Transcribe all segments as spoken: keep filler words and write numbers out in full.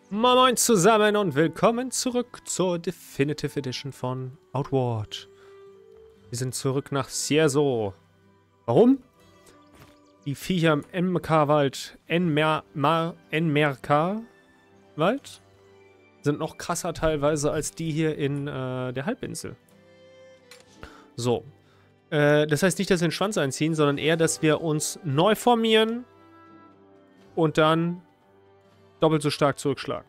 Moin Moin zusammen und willkommen zurück zur Definitive Edition von Outward. Wir sind zurück nach Cierzo. Warum? Die Viecher im M K-Wald, Enmerkar-Wald, sind noch krasser teilweise als die hier in äh, der Halbinsel. So. Äh, das heißt nicht, dass wir den Schwanz einziehen, sondern eher, dass wir uns neu formieren und dann doppelt so stark zurückschlagen.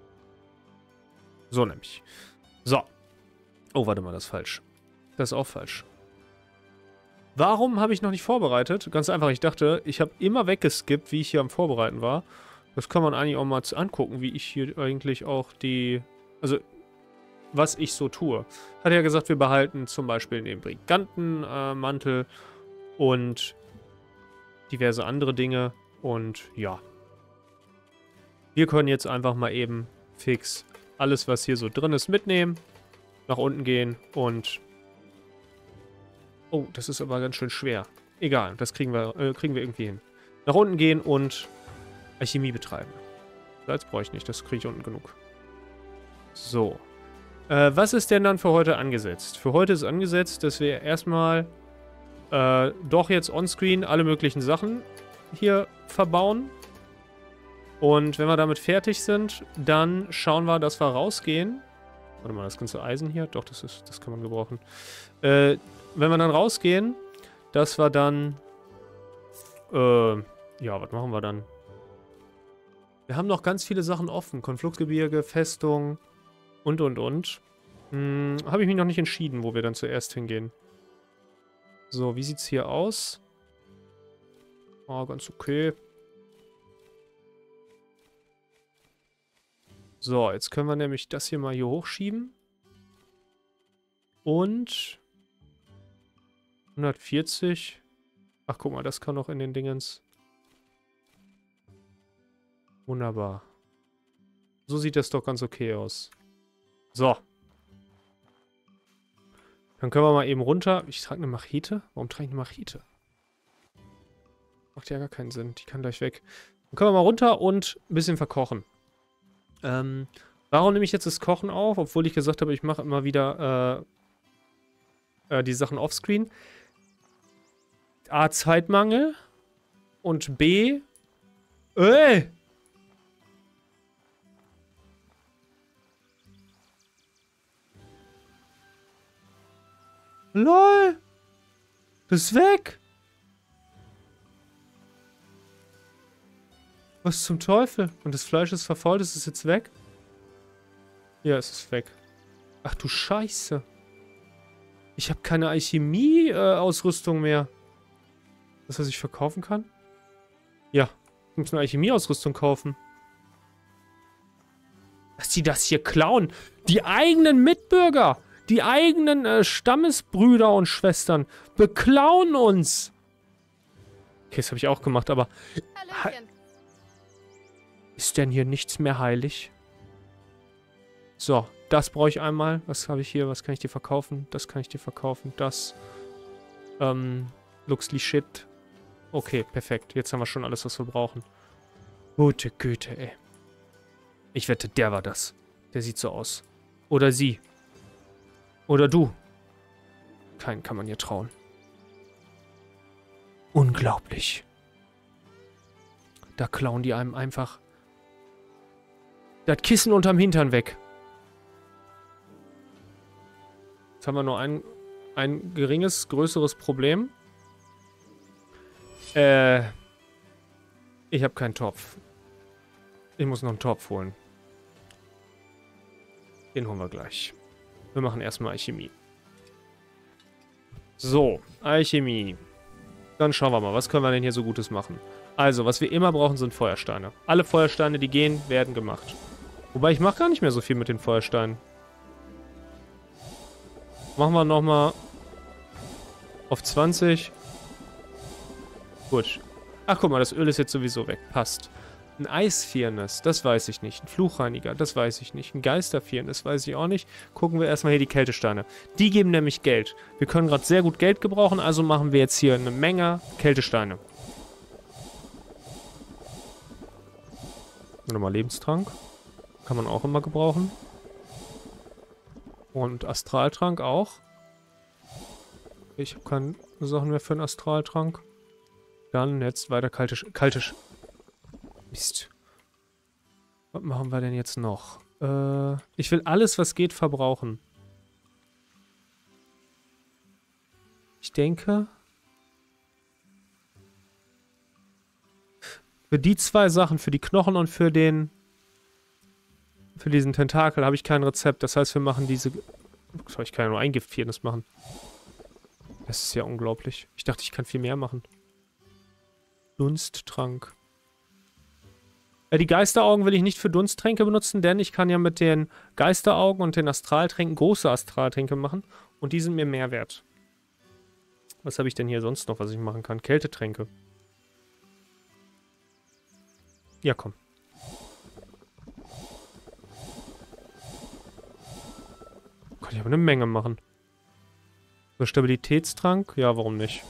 So nämlich. So. Oh, warte mal, das ist falsch. Das ist auch falsch. Warum habe ich noch nicht vorbereitet? Ganz einfach, ich dachte, ich habe immer weggeskippt, wie ich hier am Vorbereiten war. Das kann man eigentlich auch mal angucken, wie ich hier eigentlich auch die... Also, was ich so tue. Hat ja gesagt, wir behalten zum Beispiel den Brigantenmantel äh, und diverse andere Dinge. Und ja. Wir können jetzt einfach mal eben fix alles, was hier so drin ist, mitnehmen. Nach unten gehen und... Oh, das ist aber ganz schön schwer. Egal, das kriegen wir, äh, kriegen wir irgendwie hin. Nach unten gehen und Alchemie betreiben. Salz brauche ich nicht, das kriege ich unten genug. So. Äh, was ist denn dann für heute angesetzt? Für heute ist angesetzt, dass wir erstmal äh, doch jetzt onscreen alle möglichen Sachen hier verbauen. Und wenn wir damit fertig sind, dann schauen wir, dass wir rausgehen. Warte mal, das ganze Eisen hier? Doch, das ist, das kann man gebrauchen. Äh, wenn wir dann rausgehen, dass wir dann... Äh, ja, was machen wir dann? Wir haben noch ganz viele Sachen offen. Konfluxgebirge, Festung und, und, und. Hm, habe ich mich noch nicht entschieden, wo wir dann zuerst hingehen. So, wie sieht's hier aus? Oh, ganz okay. So, jetzt können wir nämlich das hier mal hier hochschieben. Und hundertvierzig. Ach, guck mal, das kann noch in den Dingens. Wunderbar. So sieht das doch ganz okay aus. So. Dann können wir mal eben runter. Ich trage eine Machete. Warum trage ich eine Machete? Macht ja gar keinen Sinn. Die kann gleich weg. Dann können wir mal runter und ein bisschen verkochen. Ähm, warum nehme ich jetzt das Kochen auf? Obwohl ich gesagt habe, ich mache immer wieder äh, äh, die Sachen offscreen. A, Zeitmangel. Und B, ey! LOL! Das ist weg! Was zum Teufel? Und das Fleisch ist verfault, ist es jetzt weg? Ja, es ist weg. Ach du Scheiße. Ich habe keine Alchemie-Ausrüstung mehr. Das, was ich verkaufen kann? Ja, ich muss eine Alchemie-Ausrüstung kaufen. Dass die das hier klauen. Die eigenen Mitbürger, die eigenen äh, Stammesbrüder und Schwestern beklauen uns. Okay, das habe ich auch gemacht, aber... Hallöchen. Ist denn hier nichts mehr heilig? So, das brauche ich einmal. Was habe ich hier? Was kann ich dir verkaufen? Das kann ich dir verkaufen. Das. Ähm, Luxly Shit. Okay, perfekt. Jetzt haben wir schon alles, was wir brauchen. Gute Güte, ey. Ich wette, der war das. Der sieht so aus. Oder sie. Oder du. Keinen kann man hier trauen. Unglaublich. Da klauen die einem einfach das Kissen unterm Hintern weg. Jetzt haben wir nur ein, ein geringes, größeres Problem. Äh, ich habe keinen Topf. Ich muss noch einen Topf holen. Den holen wir gleich. Wir machen erstmal Alchemie. So, Alchemie. Dann schauen wir mal, was können wir denn hier so Gutes machen. Also, was wir immer brauchen, sind Feuersteine. Alle Feuersteine, die gehen, werden gemacht. Wobei, ich mache gar nicht mehr so viel mit den Feuersteinen. Machen wir nochmal auf zwanzig. Gut. Ach, guck mal, das Öl ist jetzt sowieso weg. Passt. Ein Eisfirnis, das weiß ich nicht. Ein Fluchreiniger, das weiß ich nicht. Ein Geisterfirnis, weiß ich auch nicht. Gucken wir erstmal hier die Kältesteine. Die geben nämlich Geld. Wir können gerade sehr gut Geld gebrauchen, also machen wir jetzt hier eine Menge Kältesteine. Nochmal Lebenstrank. Kann man auch immer gebrauchen. Und Astraltrank auch. Ich habe keine Sachen mehr für einen Astraltrank. Dann jetzt weiter kalte... Sch kalte Sch Mist. Was machen wir denn jetzt noch? Äh, ich will alles, was geht, verbrauchen. Ich denke... Für die zwei Sachen, für die Knochen und für den... Für diesen Tentakel habe ich kein Rezept. Das heißt, wir machen diese... Ich kann ja nur ein Gift-Viernis machen. Das ist ja unglaublich. Ich dachte, ich kann viel mehr machen. Dunsttrank. Ja, die Geisteraugen will ich nicht für Dunsttränke benutzen, denn ich kann ja mit den Geisteraugen und den Astraltränken große Astraltränke machen. Und die sind mir mehr wert. Was habe ich denn hier sonst noch, was ich machen kann? Kältetränke. Ja, komm. Kann ich aber eine Menge machen. So, Stabilitätstrank? Ja, warum nicht?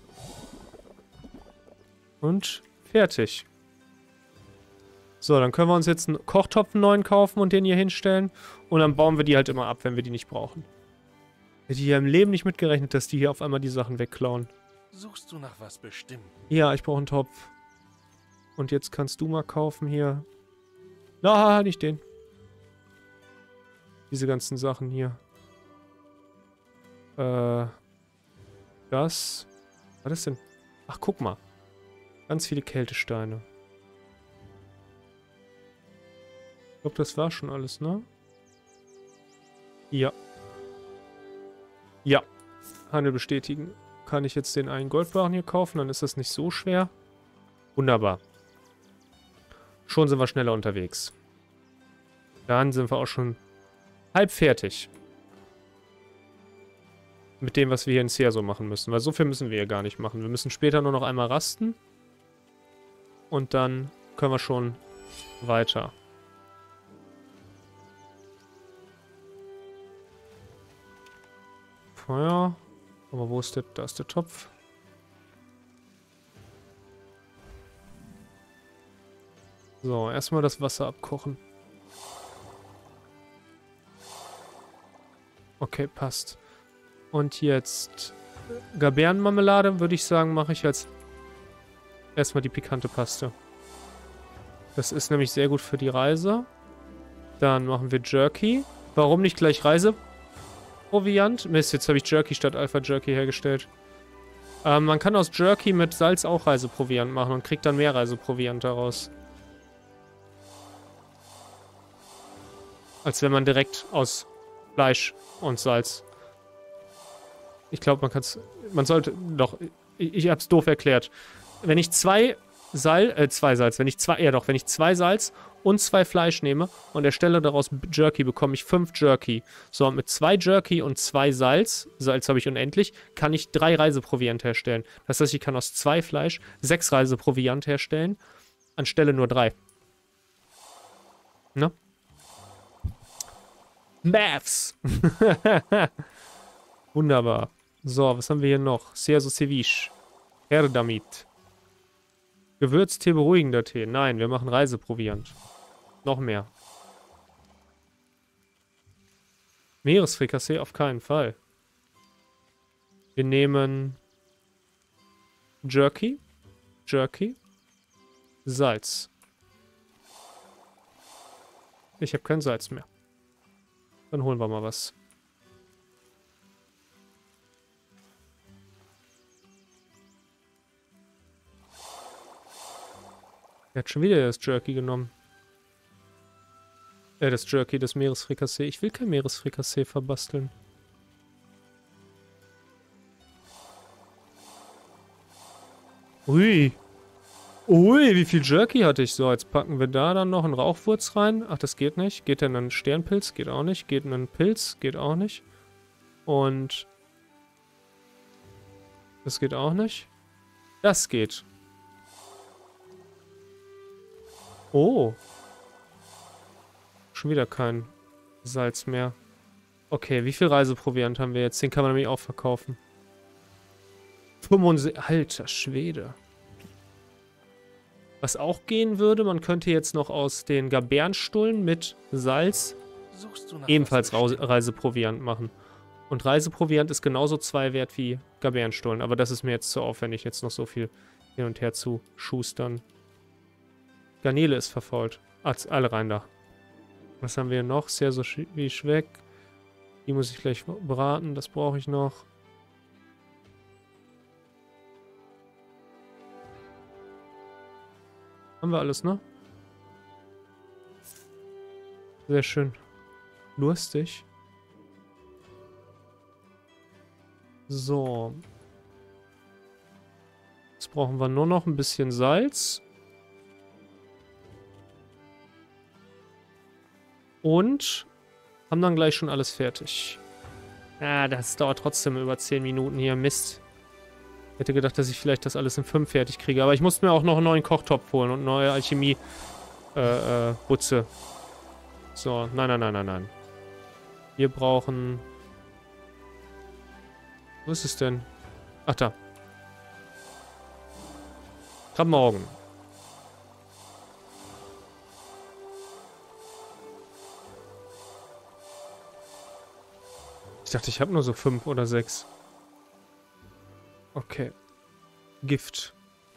Und fertig. So, dann können wir uns jetzt einen Kochtopf einen neuen kaufen und den hier hinstellen. Und dann bauen wir die halt immer ab, wenn wir die nicht brauchen. Hätte ich hier im Leben nicht mitgerechnet, dass die hier auf einmal die Sachen wegklauen. Suchst du nach was bestimmt? Ja, ich brauche einen Topf. Und jetzt kannst du mal kaufen hier. Na, nicht den. Diese ganzen Sachen hier. Äh. Das. Was ist denn? Ach, guck mal. Ganz viele Kältesteine. Ich glaube, das war schon alles, ne? Ja. Ja. Handel bestätigen. Kann ich jetzt den einen Goldbarren hier kaufen? Dann ist das nicht so schwer. Wunderbar. Schon sind wir schneller unterwegs. Dann sind wir auch schon halb fertig. Mit dem, was wir hier in Seer so machen müssen. Weil so viel müssen wir hier gar nicht machen. Wir müssen später nur noch einmal rasten. Und dann können wir schon weiter. Feuer. Aber wo ist der? Da ist der Topf. So, erstmal das Wasser abkochen. Okay, passt. Und jetzt Gaberenmarmelade, würde ich sagen, mache ich als erstmal die pikante Paste. Das ist nämlich sehr gut für die Reise. Dann machen wir Jerky. Warum nicht gleich Reiseproviant? Mist, jetzt habe ich Jerky statt Alpha Jerky hergestellt. Ähm, man kann aus Jerky mit Salz auch Reiseproviant machen und kriegt dann mehr Reiseproviant daraus. Als wenn man direkt aus Fleisch und Salz. Ich glaube, man kann es... Man sollte... Doch, ich, ich habe es doof erklärt. Wenn ich zwei Salz... Äh, zwei Salz. Wenn ich zwei... Ja doch, wenn ich zwei Salz und zwei Fleisch nehme und erstelle daraus Jerky, bekomme ich fünf Jerky. So, und mit zwei Jerky und zwei Salz, Salz habe ich unendlich, kann ich drei Reiseproviant herstellen. Das heißt, ich kann aus zwei Fleisch sechs Reiseproviant herstellen, anstelle nur drei. Ne? Maths! Wunderbar. So, was haben wir hier noch? Serso Ceviche. Her damit. Gewürztee, beruhigender Tee. Nein, wir machen Reiseproviant. Noch mehr. Meeresfrikassee auf keinen Fall. Wir nehmen Jerky. Jerky. Salz. Ich habe kein Salz mehr. Dann holen wir mal was. Er hat schon wieder das Jerky genommen. Äh, das Jerky, das Meeresfrikassee. Ich will kein Meeresfrikassee verbasteln. Ui. Ui, wie viel Jerky hatte ich? So, jetzt packen wir da dann noch einen Rauchwurz rein. Ach, das geht nicht. Geht denn ein Sternpilz? Geht auch nicht. Geht ein Pilz? Geht auch nicht. Und... Das geht auch nicht. Das geht. Oh. Schon wieder kein Salz mehr. Okay, wie viel Reiseproviant haben wir jetzt? Den kann man nämlich auch verkaufen. fünfundsiebzig. Alter Schwede. Was auch gehen würde, man könnte jetzt noch aus den Gabernstullen mit Salz Suchst du nach ebenfalls was Rau- Bestimmtem? Reiseproviant machen. Und Reiseproviant ist genauso zwei wert wie Gabernstullen. Aber das ist mir jetzt zu aufwendig, jetzt noch so viel hin und her zu schustern. Garnele ist verfault. Ah, alle rein da. Was haben wir noch? Sehr so wie Schweck. Die muss ich gleich braten. Das brauche ich noch. Haben wir alles, ne? Sehr schön. Lustig. So. Jetzt brauchen wir nur noch ein bisschen Salz. Und haben dann gleich schon alles fertig. Ah, das dauert trotzdem über zehn Minuten hier. Mist. Ich hätte gedacht, dass ich vielleicht das alles in fünf fertig kriege. Aber ich musste mir auch noch einen neuen Kochtopf holen und neue Alchemie äh, äh, Butze. So, nein, nein, nein, nein, nein. Wir brauchen... Wo ist es denn? Ach, da. Krabbenaugen. Ich dachte, ich habe nur so fünf oder sechs. Okay. Gift.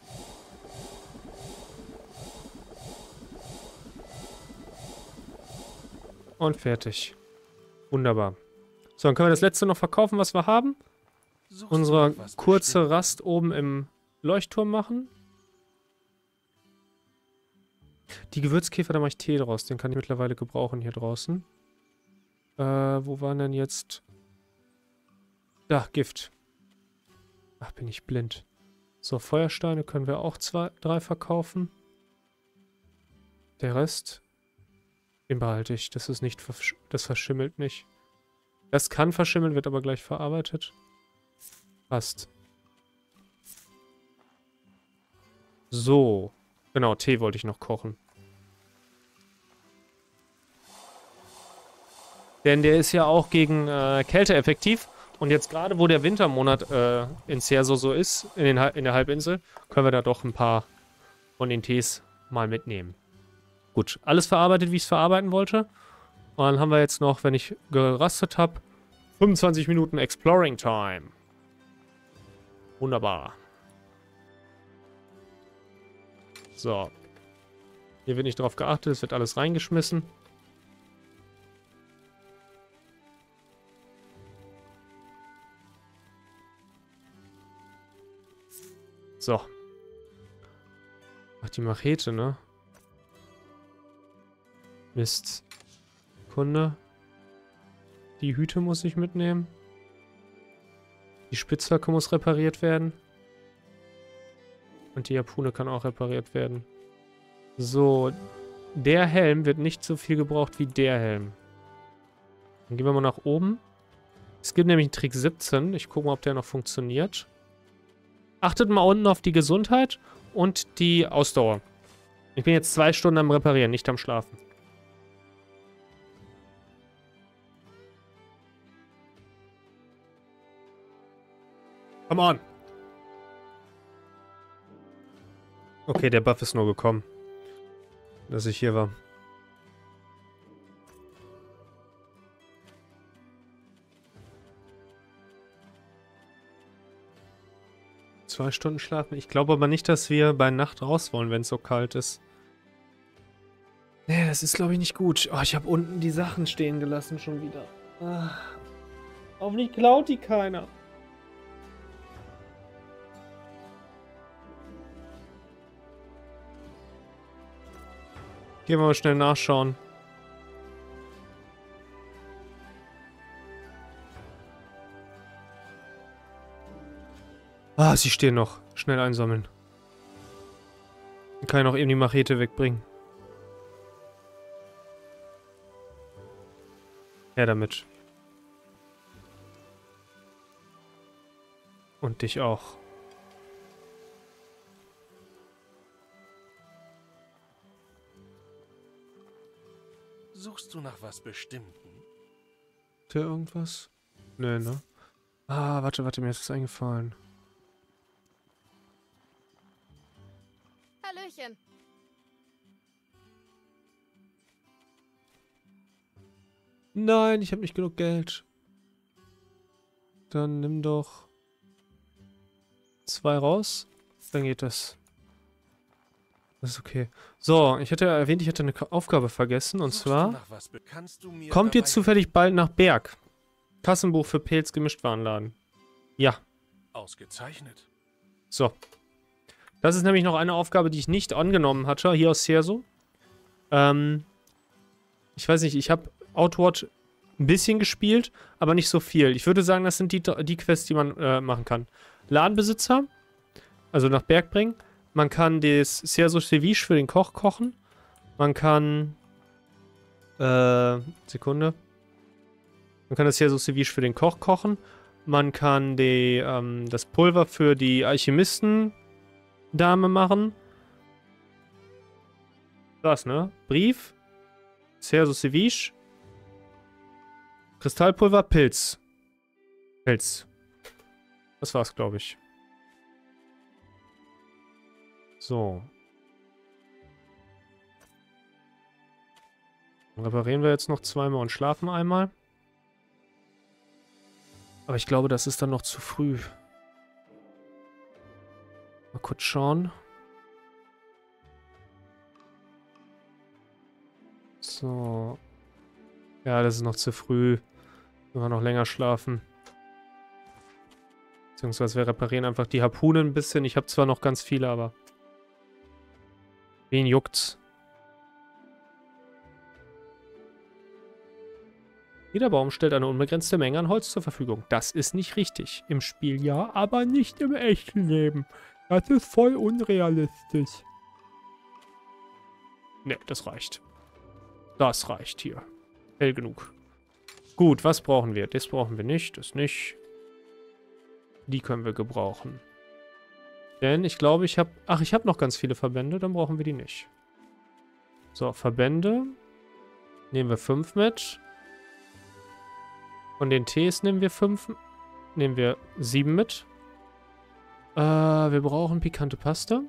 Und fertig. Wunderbar. So, dann können wir das letzte noch verkaufen, was wir haben. Suchst du Unsere nach was kurze Bestimmtem? Rast oben im Leuchtturm machen. Die Gewürzkäfer, da mache ich Tee draus. Den kann ich mittlerweile gebrauchen hier draußen. Äh, wo waren denn jetzt... Da, Gift. Ach, bin ich blind. So, Feuersteine können wir auch zwei, drei verkaufen. Der Rest, den behalte ich. Das ist nicht, versch das verschimmelt nicht. Das kann verschimmeln, wird aber gleich verarbeitet. Passt. So. Genau, Tee wollte ich noch kochen. Denn der ist ja auch gegen äh, Kälte effektiv. Und jetzt gerade, wo der Wintermonat äh, in Cerso so ist, in, den, in der Halbinsel, können wir da doch ein paar von den Tees mal mitnehmen. Gut, alles verarbeitet, wie ich es verarbeiten wollte. Und dann haben wir jetzt noch, wenn ich gerastet habe, fünfundzwanzig Minuten Exploring Time. Wunderbar. So. Hier wird nicht drauf geachtet, es wird alles reingeschmissen. So. Ach, die Machete, ne? Mist. Kunde. Die Hüte muss ich mitnehmen. Die Spitzhacke muss repariert werden. Und die Harpune kann auch repariert werden. So. Der Helm wird nicht so viel gebraucht wie der Helm. Dann gehen wir mal nach oben. Es gibt nämlich einen Trick siebzehn. Ich gucke mal, ob der noch funktioniert. Achtet mal unten auf die Gesundheit und die Ausdauer. Ich bin jetzt zwei Stunden am Reparieren, nicht am Schlafen. Come on. Okay, der Buff ist nur gekommen, dass ich hier war. Zwei Stunden schlafen. Ich glaube aber nicht, dass wir bei Nacht raus wollen, wenn es so kalt ist. Nee, das ist, glaube ich, nicht gut. Oh, ich habe unten die Sachen stehen gelassen schon wieder. Ah. Hoffentlich klaut die keiner. Gehen wir mal schnell nachschauen. Ah, sie stehen noch. Schnell einsammeln. Dann kann ich noch eben die Machete wegbringen. Her damit. Und dich auch. Suchst du nach was Bestimmtem? Ist hier irgendwas? Nee, ne? Ah, warte, warte, mir ist was eingefallen. Hallöchen. Nein, ich habe nicht genug Geld. Dann nimm doch zwei raus. Dann geht das. Das ist okay. So, ich hatte ja erwähnt, ich hatte eine Aufgabe vergessen. Und Suchst zwar, du nach was be- Kannst du mir kommt ihr dabei zufällig bald nach Berg? Kassenbuch für Pelz Gemischtwarenladen. Ja. Ausgezeichnet. So. Das ist nämlich noch eine Aufgabe, die ich nicht angenommen hatte, hier aus Cerso. Ähm, ich weiß nicht, ich habe Outward ein bisschen gespielt, aber nicht so viel. Ich würde sagen, das sind die, die Quests, die man äh, machen kann. Ladenbesitzer, also nach Berg bringen. Man kann das Cerso Ceviche für den Koch kochen. Man kann, äh, Sekunde. Man kann das Cerso Ceviche für den Koch kochen. Man kann die, ähm, das Pulver für die Alchemisten Dame machen. Das, ne? Brief. Cerso Ceviche. Kristallpulver, Pilz. Pilz. Das war's, glaube ich. So. Dann reparieren wir jetzt noch zweimal und schlafen einmal. Aber ich glaube, das ist dann noch zu früh. Mal kurz schauen. So. Ja, das ist noch zu früh. Wenn wir noch länger schlafen. Beziehungsweise wir reparieren einfach die Harpune ein bisschen. Ich habe zwar noch ganz viele, aber wen juckt's? Jeder Baum stellt eine unbegrenzte Menge an Holz zur Verfügung. Das ist nicht richtig. Im Spiel ja, aber nicht im echten Leben. Das ist voll unrealistisch. Ne, das reicht. Das reicht hier. Hell genug. Gut, was brauchen wir? Das brauchen wir nicht, das nicht. Die können wir gebrauchen. Denn ich glaube, ich habe... Ach, ich habe noch ganz viele Verbände, dann brauchen wir die nicht. So, Verbände. Nehmen wir fünf mit. Von den Tees nehmen wir fünf. Nehmen wir sieben mit. Äh, wir brauchen pikante Pasta.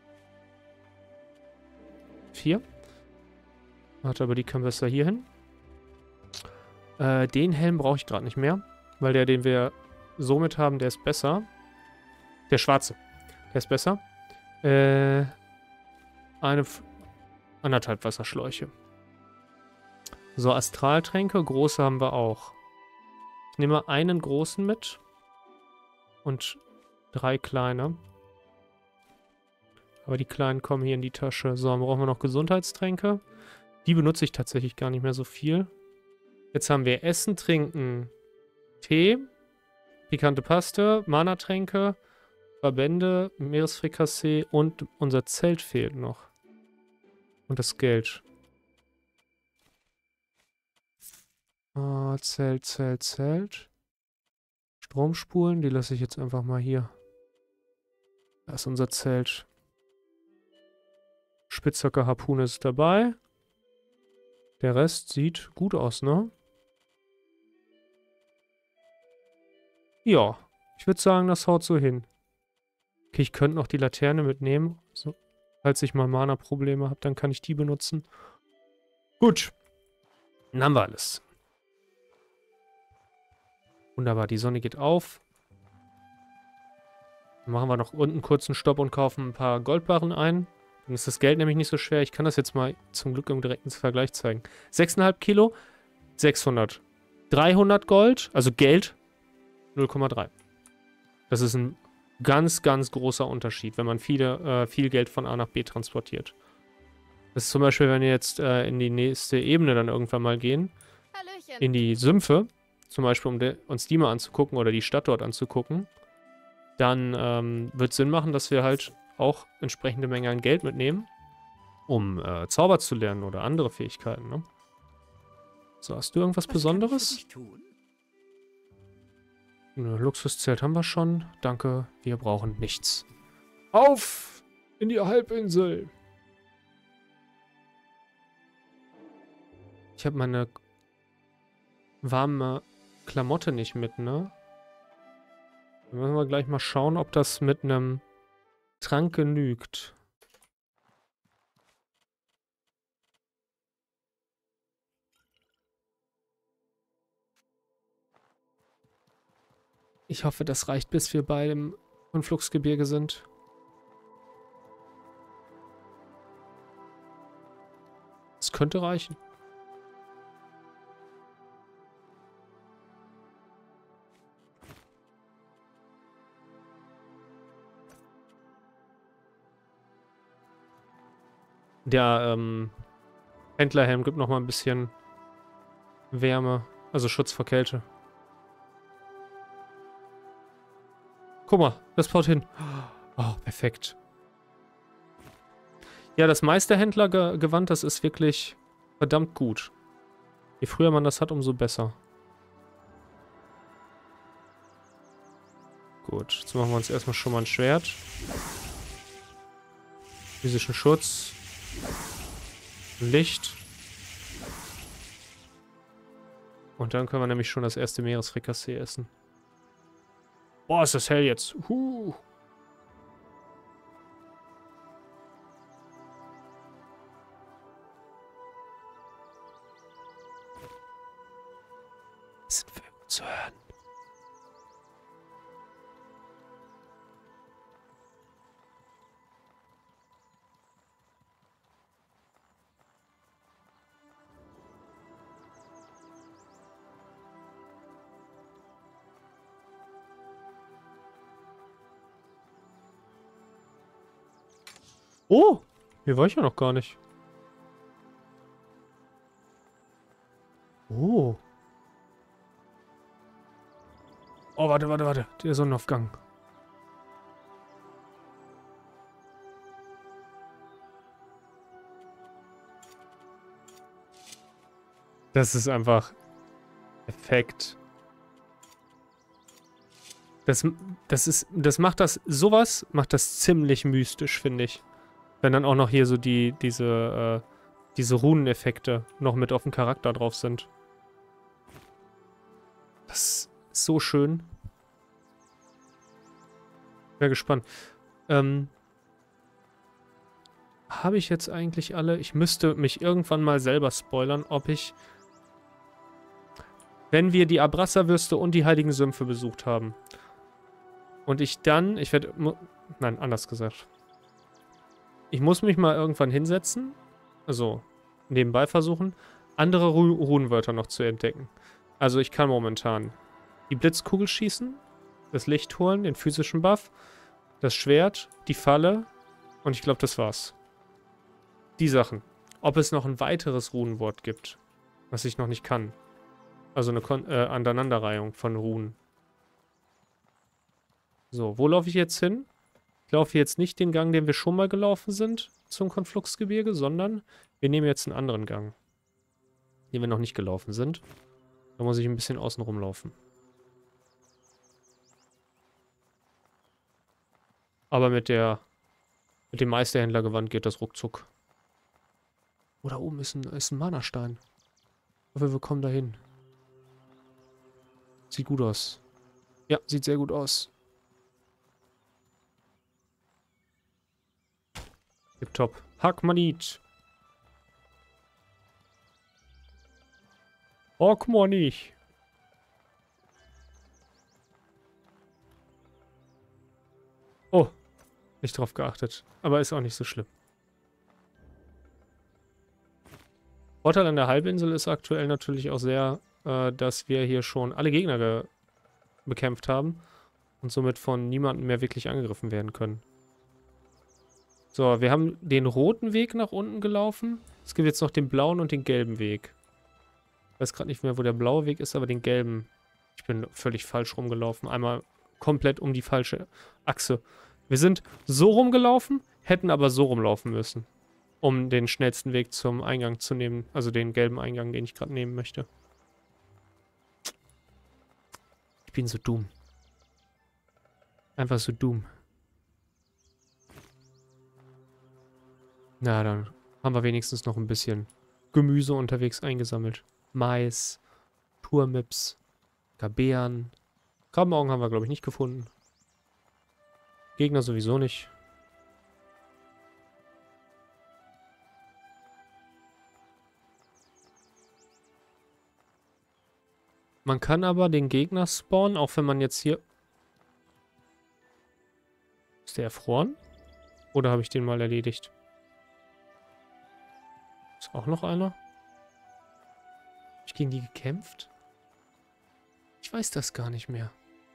Vier. Warte, aber die können besser hier hin. Äh, den Helm brauche ich gerade nicht mehr. Weil der, den wir somit haben, der ist besser. Der schwarze. Der ist besser. Äh, eine... F anderthalb Wasserschläuche. So, Astraltränke. Große haben wir auch. Ich nehme einen großen mit. Und drei kleine. Aber die kleinen kommen hier in die Tasche. So, dann brauchen wir noch Gesundheitstränke. Die benutze ich tatsächlich gar nicht mehr so viel. Jetzt haben wir Essen, Trinken, Tee, pikante Paste, Mana-Tränke, Verbände, Meeresfrikassee und unser Zelt fehlt noch. Und das Geld. Ah, Zelt, Zelt, Zelt. Stromspulen, die lasse ich jetzt einfach mal hier. Da ist unser Zelt. Spitzhacke Harpune ist dabei. Der Rest sieht gut aus, ne? Ja, ich würde sagen, das haut so hin. Okay, ich könnte noch die Laterne mitnehmen. So, falls ich mal Mana-Probleme habe, dann kann ich die benutzen. Gut. Dann haben wir alles. Wunderbar, die Sonne geht auf. Dann machen wir noch unten einen kurzen Stopp und kaufen ein paar Goldbarren ein. Dann ist das Geld nämlich nicht so schwer. Ich kann das jetzt mal zum Glück im direkten Vergleich zeigen. sechs Komma fünf Kilo, sechshundert. dreihundert Gold, also Geld, null Komma drei. Das ist ein ganz, ganz großer Unterschied, wenn man viele, äh, viel Geld von A nach B transportiert. Das ist zum Beispiel, wenn wir jetzt äh, in die nächste Ebene dann irgendwann mal gehen, Hallöchen. in die Sümpfe, zum Beispiel, um de, uns die mal anzugucken oder die Stadt dort anzugucken, dann ähm, wird es Sinn machen, dass wir halt auch entsprechende Menge an Geld mitnehmen, um äh, Zauber zu lernen oder andere Fähigkeiten, ne? So, hast du irgendwas Was Besonderes? kann ich für dich tun? Ein Luxuszelt haben wir schon. Danke, wir brauchen nichts. Auf in die Halbinsel! Ich habe meine warme Klamotte nicht mit, ne? Dann müssen wir gleich mal schauen, ob das mit einem Trank genügt. Ich hoffe, das reicht, bis wir bei dem Konfluxgebirge sind. Es könnte reichen. Der ähm, Händlerhelm gibt noch mal ein bisschen Wärme, also Schutz vor Kälte. Guck mal, das baut hin. Oh, perfekt. Ja, das Meisterhändlergewand, das ist wirklich verdammt gut. Je früher man das hat, umso besser. Gut, jetzt machen wir uns erstmal schon mal ein Schwert. Physischen Schutz. Licht. Und dann können wir nämlich schon das erste Meeresfrikassee essen. Boah, ist das hell jetzt. Huh. Sind wir zu hören? Oh, hier war ich ja noch gar nicht. Oh. Oh, warte, warte, warte. Der Sonnenaufgang. Das ist einfach perfekt. Das, das ist, das macht das, sowas macht das ziemlich mystisch, finde ich. Wenn dann auch noch hier so die, diese, äh, diese Runeneffekte noch mit auf dem Charakter drauf sind. Das ist so schön. Wäre gespannt. Ähm, habe ich jetzt eigentlich alle? Ich müsste mich irgendwann mal selber spoilern, ob ich, wenn wir die Abrasserwürste und die Heiligen Sümpfe besucht haben und ich dann, ich werde, nein, anders gesagt. Ich muss mich mal irgendwann hinsetzen, also nebenbei versuchen, andere Ru Runenwörter noch zu entdecken. Also ich kann momentan die Blitzkugel schießen, das Licht holen, den physischen Buff, das Schwert, die Falle und ich glaube, das war's. Die Sachen. Ob es noch ein weiteres Runenwort gibt, was ich noch nicht kann. Also eine Kon äh, Aneinanderreihung von Runen. So, wo laufe ich jetzt hin? Ich laufe jetzt nicht den Gang, den wir schon mal gelaufen sind zum Konfluxgebirge, sondern wir nehmen jetzt einen anderen Gang, den wir noch nicht gelaufen sind. Da muss ich ein bisschen außen rumlaufen. Aber mit der mit dem Meisterhändlergewand geht das ruckzuck. Oh, da oben ist ein, ist ein Mana-Stein. Ich hoffe, wir kommen dahin. Sieht gut aus. Ja, sieht sehr gut aus. Tipptopp. Hackmanit. Hackmanit. Oh, nicht drauf geachtet. Aber ist auch nicht so schlimm. Vorteil an der Halbinsel ist aktuell natürlich auch sehr, äh, dass wir hier schon alle Gegner bekämpft haben und somit von niemandem mehr wirklich angegriffen werden können. So, wir haben den roten Weg nach unten gelaufen. Es gibt jetzt noch den blauen und den gelben Weg. Ich weiß gerade nicht mehr, wo der blaue Weg ist, aber den gelben. Ich bin völlig falsch rumgelaufen. Einmal komplett um die falsche Achse. Wir sind so rumgelaufen, hätten aber so rumlaufen müssen, um den schnellsten Weg zum Eingang zu nehmen. Also den gelben Eingang, den ich gerade nehmen möchte. Ich bin so dumm. Einfach so dumm. Na, dann haben wir wenigstens noch ein bisschen Gemüse unterwegs eingesammelt. Mais, Turmips, Beeren. Krabbenaugen haben wir, glaube ich, nicht gefunden. Gegner sowieso nicht. Man kann aber den Gegner spawnen, auch wenn man jetzt hier Ist der erfroren? Oder habe ich den mal erledigt? Ist auch noch einer? Hab ich gegen die gekämpft? Ich weiß das gar nicht mehr.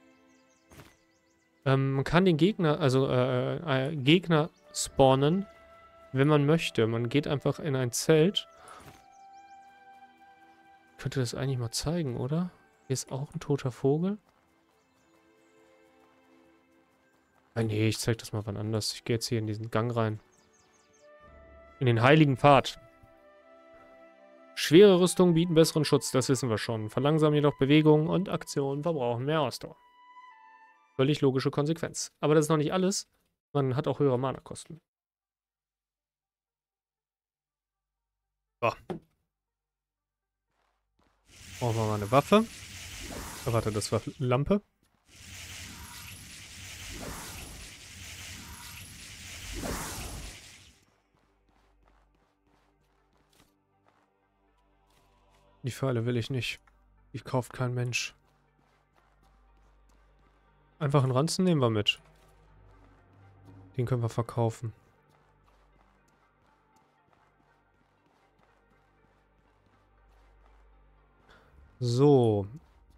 Ähm, man kann den Gegner, also äh, äh, Gegner spawnen, wenn man möchte. Man geht einfach in ein Zelt. Ich könnte das eigentlich mal zeigen, oder? Hier ist auch ein toter Vogel. Ah, nee, ich zeig das mal wann anders. Ich gehe jetzt hier in diesen Gang rein. In den heiligen Pfad. Schwere Rüstungen bieten besseren Schutz, das wissen wir schon. Verlangsamen jedoch Bewegungen und Aktionen verbrauchen mehr Ausdauer. Völlig logische Konsequenz. Aber das ist noch nicht alles. Man hat auch höhere Mana-Kosten. So. Brauchen wir mal eine Waffe. Oh, warte, das war Lampe. Die Pfeile will ich nicht. Die kauft kein Mensch. Einfach einen Ranzen nehmen wir mit. Den können wir verkaufen. So.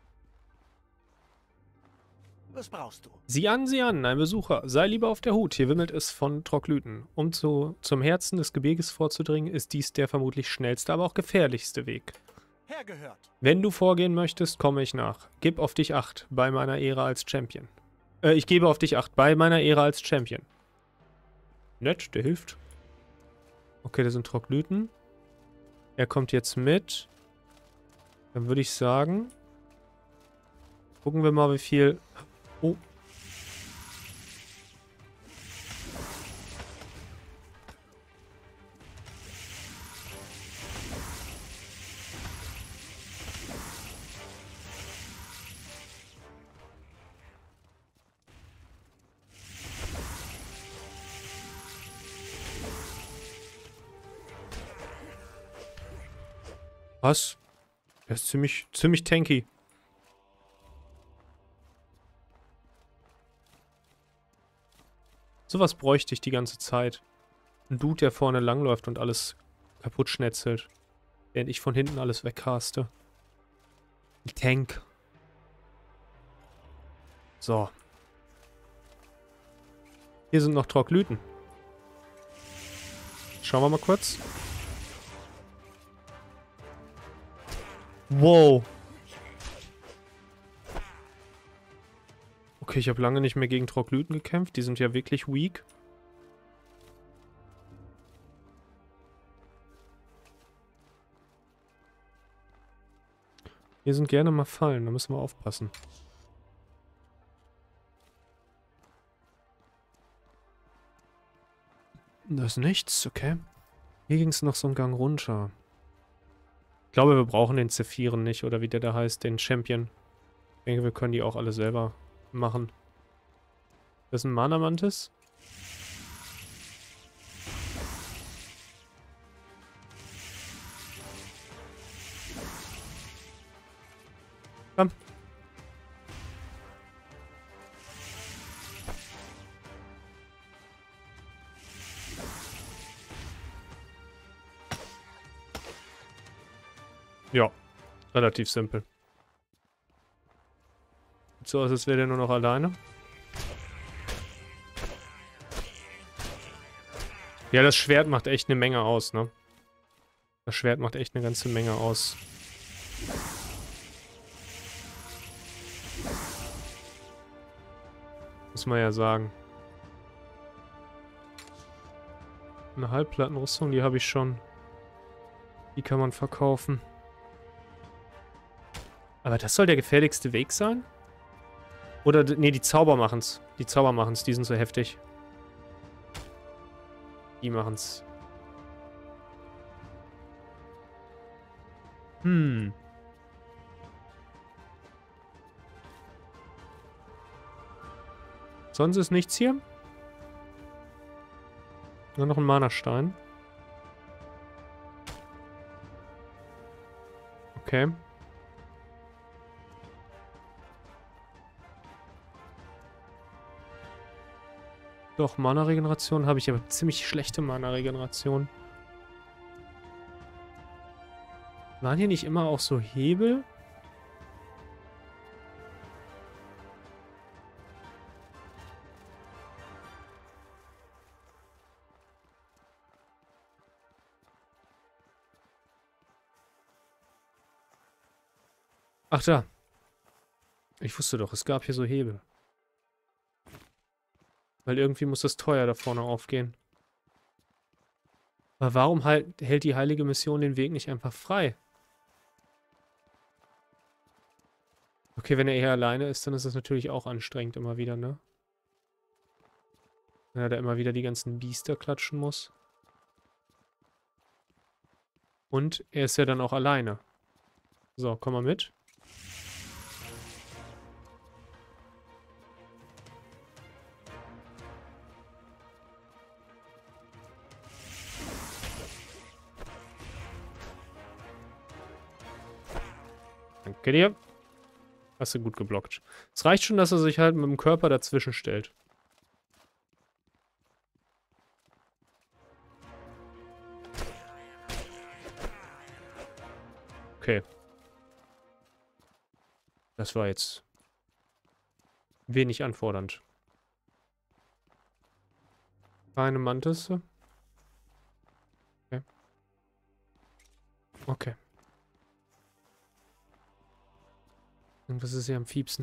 Was brauchst du? Sieh an, sieh an, ein Besucher. Sei lieber auf der Hut, hier wimmelt es von Troglyten. Um zu, zum Herzen des Gebirges vorzudringen, ist dies der vermutlich schnellste, aber auch gefährlichste Weg. Hergehört. Wenn du vorgehen möchtest, komme ich nach. Gib auf dich Acht, bei meiner Ehre als Champion. Äh, ich gebe auf dich Acht, bei meiner Ehre als Champion. Nett, der hilft. Okay, das sind Troglyten. Er kommt jetzt mit. Dann würde ich sagen, gucken wir mal, wie viel... Oh. Was? Er ist ziemlich, ziemlich tanky. Sowas bräuchte ich die ganze Zeit. Ein Dude, der vorne langläuft und alles kaputt schnetzelt. Während ich von hinten alles wegcaste. Ein Tank. So. Hier sind noch Troglyten. Schauen wir mal kurz. Wow. Okay, ich habe lange nicht mehr gegen Troglyten gekämpft. Die sind ja wirklich weak. Hier sind gerne mal Fallen, da müssen wir aufpassen. Da ist nichts, okay. Hier ging es noch so einen Gang runter. Ich glaube, wir brauchen den Zephyren nicht, oder wie der da heißt, den Champion. Ich denke, wir können die auch alle selber machen. Das ist ein Mana-Mantis. Komm. Ja, relativ simpel. Sieht so aus, als wäre der nur noch alleine. Ja, das Schwert macht echt eine Menge aus, ne? Das Schwert macht echt eine ganze Menge aus. Muss man ja sagen. Eine Halbplattenrüstung, die habe ich schon. Die kann man verkaufen. Aber das soll der gefährlichste Weg sein? Oder, nee, die Zauber machen's. Die Zauber machen's, die sind so heftig. Die machen's. Hm. Sonst ist nichts hier. Nur noch ein Mana-Stein. Okay. Doch, Mana-Regeneration habe ich, aber ziemlich schlechte Mana-Regeneration. Waren hier nicht immer auch so Hebel? Ach da. Ich wusste doch, es gab hier so Hebel. Weil irgendwie muss das teuer da vorne aufgehen. Aber warum halt, hält die heilige Mission den Weg nicht einfach frei? Okay, wenn er eher alleine ist, dann ist das natürlich auch anstrengend immer wieder, ne? Wenn er da immer wieder die ganzen Biester klatschen muss. Und er ist ja dann auch alleine. So, komm mal mit. Danke dir. Hast du gut geblockt. Es reicht schon, dass er sich halt mit dem Körper dazwischen stellt. Okay. Das war jetzt wenig anfordernd. Keine Mantisse. Okay. Okay. Irgendwas ist hier am Fiepsen.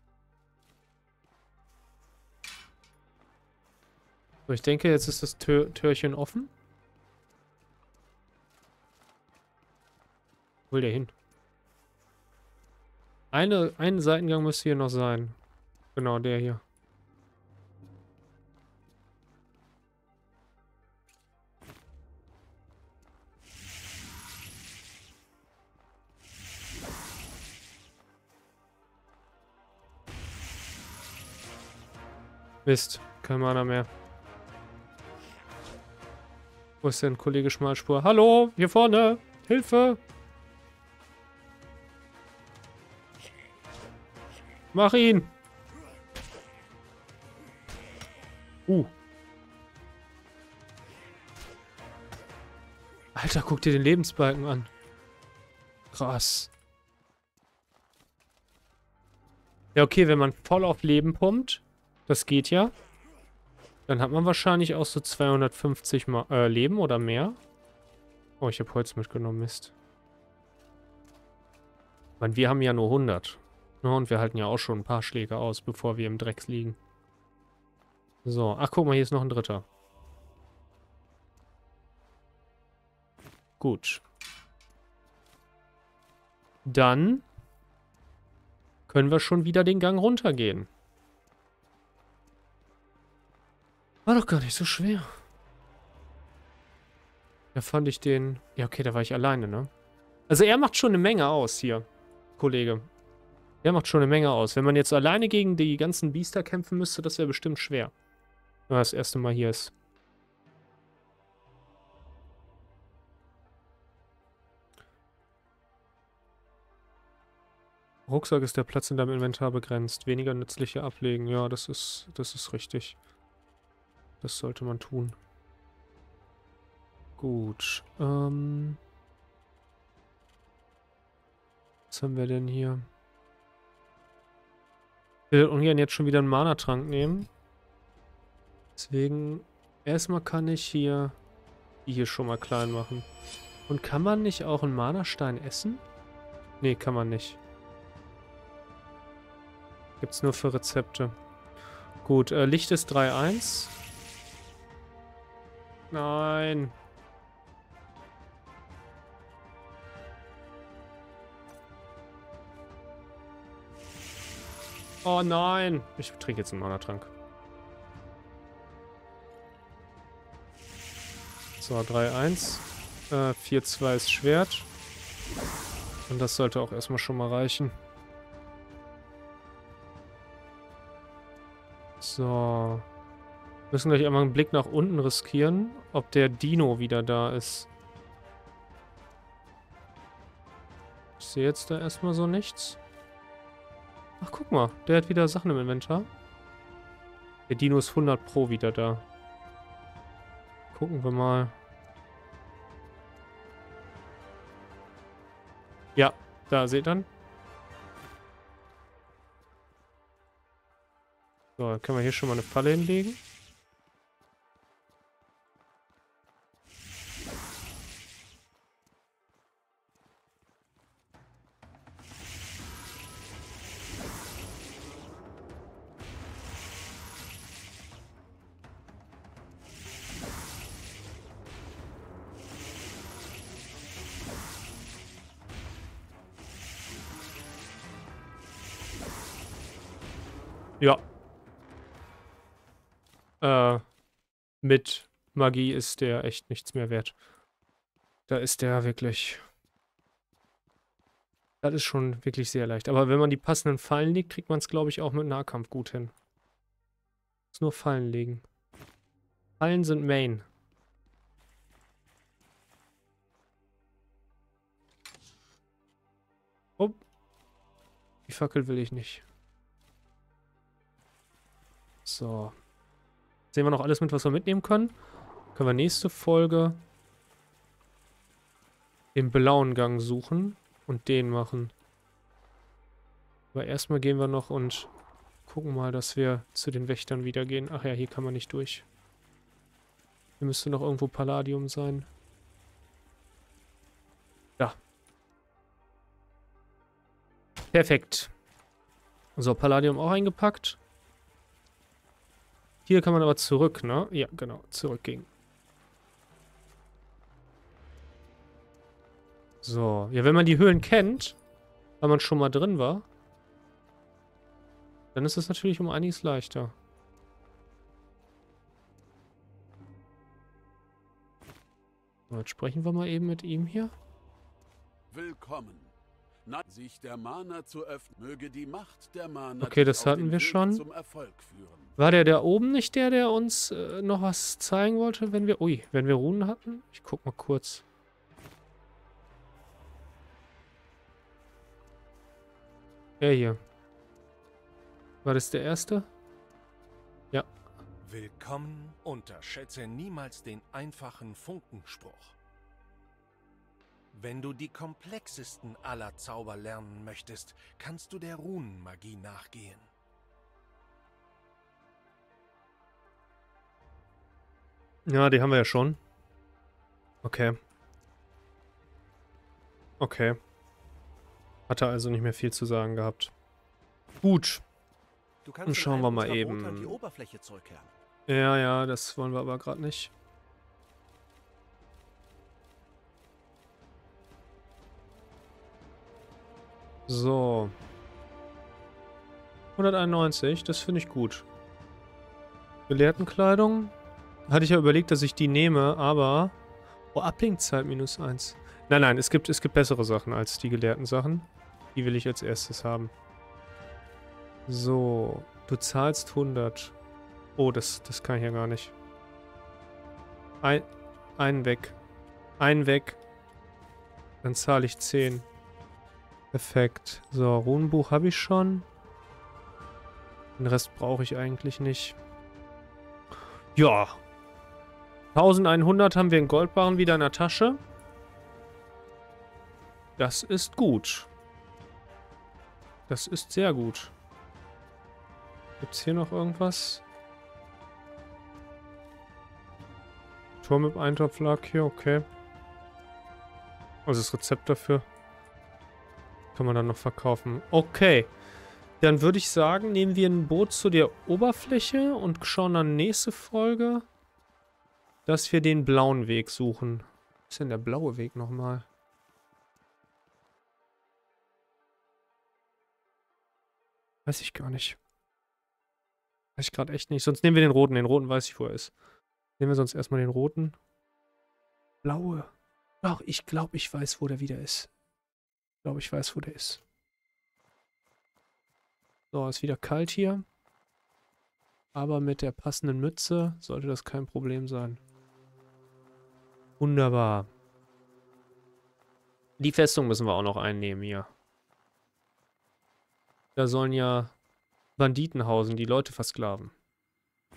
So, ich denke, jetzt ist das Tür Türchen offen. Wo will der hin? Eine, ein Seitengang müsste hier noch sein. Genau, der hier. Mist, kein Mana mehr. Wo ist denn Kollege Schmalspur? Hallo, hier vorne! Hilfe! Mach ihn! Uh. Alter, guck dir den Lebensbalken an. Krass. Ja, okay, wenn man voll auf Leben pumpt, das geht ja, dann hat man wahrscheinlich auch so zweihundertfünfzig Ma äh, Leben oder mehr. Oh, ich habe Holz mitgenommen, Mist. Ich meine, wir haben ja nur hundert. Ja, und wir halten ja auch schon ein paar Schläge aus, bevor wir im Dreck liegen. So, ach guck mal, hier ist noch ein dritter. Gut. Dann können wir schon wieder den Gang runtergehen. War doch gar nicht so schwer. Da fand ich den... Ja, okay, da war ich alleine, ne? Also er macht schon eine Menge aus hier, Kollege. Er macht schon eine Menge aus. Wenn man jetzt alleine gegen die ganzen Biester kämpfen müsste, das wäre bestimmt schwer. Wenn man das erste Mal hier ist. Rucksack ist der Platz in deinem Inventar begrenzt. Weniger nützliche ablegen. Ja, das ist, das ist richtig. Das sollte man tun. Gut. Ähm... Was haben wir denn hier? Ich will ungern jetzt schon wieder einen Mana-Trank nehmen. Deswegen, erstmal kann ich hier die hier schon mal klein machen. Und kann man nicht auch einen Mana-Stein essen? Nee, kann man nicht. Gibt's nur für Rezepte. Gut, äh, Licht ist drei eins. Nein. Oh nein. Ich trinke jetzt einen Mana-Trank. So, drei eins. Äh, vier zwei ist Schwert. Und das sollte auch erstmal schon mal reichen. So. Müssen gleich einmal einen Blick nach unten riskieren, ob der Dino wieder da ist. Ich sehe jetzt da erstmal so nichts. Ach, guck mal. Der hat wieder Sachen im Inventar. Der Dino ist hundert Pro wieder da. Gucken wir mal. Ja, da seht ihr. So, dann können wir hier schon mal eine Falle hinlegen. Ja. Äh, mit Magie ist der echt nichts mehr wert. Da ist der wirklich... Das ist schon wirklich sehr leicht. Aber wenn man die passenden Fallen legt, kriegt man es, glaube ich, auch mit Nahkampf gut hin. Muss nur Fallen legen. Fallen sind Main. Oh. Die Fackel will ich nicht. So. Sehen wir noch alles mit, was wir mitnehmen können? Können wir nächste Folge den blauen Gang suchen und den machen. Aber erstmal gehen wir noch und gucken mal, dass wir zu den Wächtern wieder gehen. Ach ja, hier kann man nicht durch. Hier müsste noch irgendwo Palladium sein. Da. Perfekt. So, Palladium auch eingepackt. Hier kann man aber zurück, ne? Ja, genau, zurückgehen. So, ja, wenn man die Höhlen kennt, weil man schon mal drin war, dann ist es natürlich um einiges leichter. So, jetzt sprechen wir mal eben mit ihm hier. Willkommen. Na, sich der Mana zu öffnen, möge die Macht der Mana Okay, das dich auf hatten den wir Weg schon. zum Erfolg führen. War der da oben nicht der, der uns äh, noch was zeigen wollte, wenn wir... Ui, wenn wir Runen hatten? Ich guck mal kurz. Der hier. War das der erste? Ja. Willkommen, unterschätze niemals den einfachen Funkenspruch. Wenn du die komplexesten aller Zauber lernen möchtest, kannst du der Runenmagie nachgehen. Ja, die haben wir ja schon. Okay. Okay. Hatte also nicht mehr viel zu sagen gehabt. Gut. Du kannst Dann schauen wir mal an die eben. Oberfläche zurückkehren. Ja, ja, das wollen wir aber gerade nicht. So. hunderteinundneunzig, das finde ich gut. Gelehrtenkleidung. Hatte ich ja überlegt, dass ich die nehme, aber... Oh, Ablenkzeit minus eins. Nein, nein, es gibt, es gibt bessere Sachen als die gelehrten Sachen. Die will ich als erstes haben. So. Du zahlst hundert. Oh, das, das kann ich ja gar nicht. Ein, einen weg. Einen weg. Dann zahle ich zehn. Perfekt. So, Runenbuch habe ich schon. Den Rest brauche ich eigentlich nicht. Ja. eintausendeinhundert haben wir in Goldbarren wieder in der Tasche. Das ist gut. Das ist sehr gut. Gibt es hier noch irgendwas? Tor mit Eintopflack hier, okay. Also das Rezept dafür. Kann man dann noch verkaufen. Okay. Dann würde ich sagen, nehmen wir ein Boot zu der Oberfläche und schauen dann nächste Folge, dass wir den blauen Weg suchen. Was ist denn der blaue Weg nochmal? Weiß ich gar nicht. Weiß ich gerade echt nicht. Sonst nehmen wir den roten. Den roten weiß ich, wo er ist. Nehmen wir sonst erstmal den roten. Blaue. Doch, ich glaube, ich weiß, wo der wieder ist. Ich glaube, ich weiß, wo der ist. So, ist wieder kalt hier. Aber mit der passenden Mütze sollte das kein Problem sein. Wunderbar. Die Festung müssen wir auch noch einnehmen hier. Da sollen ja Banditen hausen, die Leute versklaven.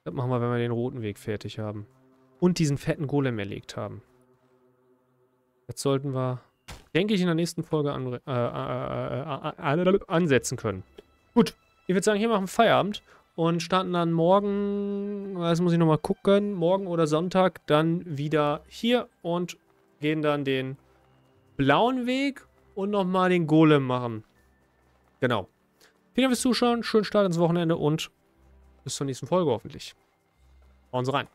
Das machen wir, wenn wir den roten Weg fertig haben. Und diesen fetten Golem erlegt haben. Das sollten wir, denke ich, in der nächsten Folge an, äh, äh, äh, äh, ansetzen können. Gut, ich würde sagen, hier machen wir Feierabend und starten dann morgen, das muss ich nochmal gucken, morgen oder Sonntag dann wieder hier und gehen dann den blauen Weg und nochmal den Golem machen. Genau. Vielen Dank fürs Zuschauen, schönen Start ins Wochenende und bis zur nächsten Folge hoffentlich. Hauen Sie rein.